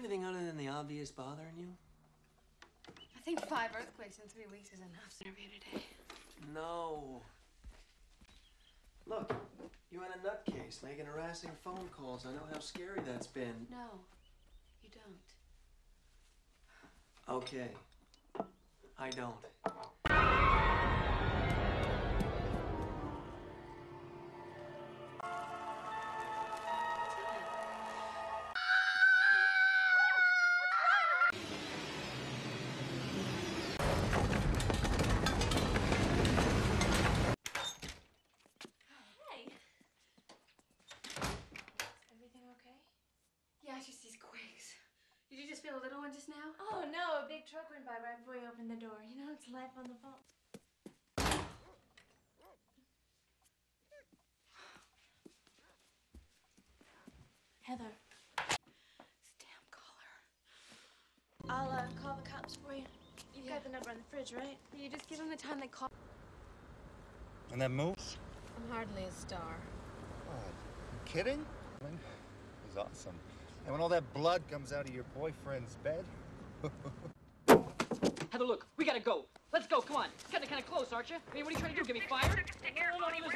anything other than the obvious bothering you? I think 5 earthquakes in 3 weeks is enough to interview today. No. Look, you're in a nutcase making harassing phone calls. I know how scary that's been. No, you don't. Okay. I don't. Yeah, it's just these quakes. Did you just feel a little one just now? Oh no, a big truck went by right before you opened the door. You know, it's life on the fault. Heather. This damn collar. I'll call the cops for you. You've got the number on the fridge, right? You just give them the time they call. And that moose? I'm hardly a star. God, you kidding? It was awesome. And when all that blood comes out of your boyfriend's bed. Heather, look, we gotta go. Let's go, come on. It's getting kind of close, aren't you? I mean, what are you trying to do? Get me fired? Okay,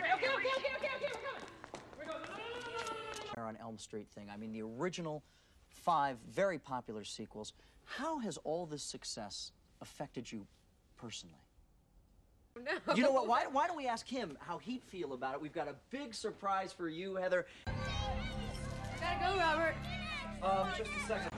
we're going. On Elm Street thing. I mean, the original 5 very popular sequels. How has all this success affected you personally? No. You know what? Why don't we ask him how he'd feel about it? We've got a big surprise for you, Heather. I gotta go, Robert. Just a second.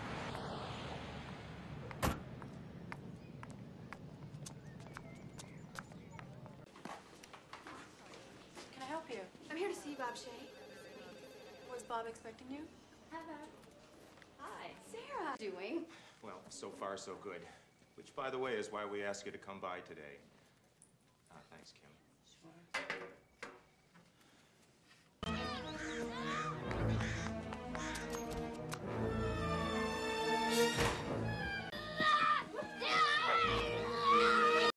Can I help you? I'm here to see Bob Shea. Was Bob expecting you? Heather. Hi. Sarah. Doing? Well, so far so good. Which, by the way, is why we asked you to come by today. Thanks, Kim.